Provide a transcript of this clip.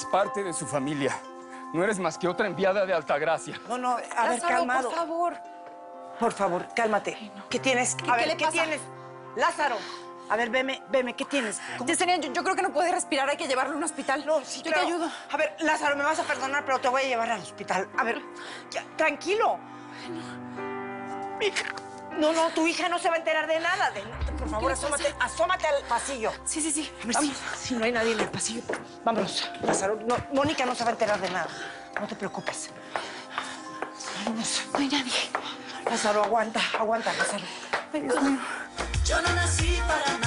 eres parte de su familia. No eres más que otra enviada de Altagracia. No, a ver, Lázaro, calmado. por favor. Por favor, cálmate. Ay, no. ¿Qué tienes? ¿Qué le pasa? Tienes? Lázaro. A ver, veme, ¿qué tienes? ¿Cómo? Yesenia, yo creo que no puede respirar, hay que llevarlo a un hospital. No, sí, yo claro. te ayudo. A ver, Lázaro, me vas a perdonar, pero te voy a llevar al hospital. A ver, ya, tranquilo. Hija. No, tu hija no se va a enterar de nada. Por favor, asómate al pasillo. Sí. A ver si no hay nadie en el pasillo. Vámonos, Lázaro. No, Mónica no se va a enterar de nada. No te preocupes. Vámonos. No hay nadie. Lázaro, aguanta, Lázaro. Ay, Dios mío. Yo no nací para nada.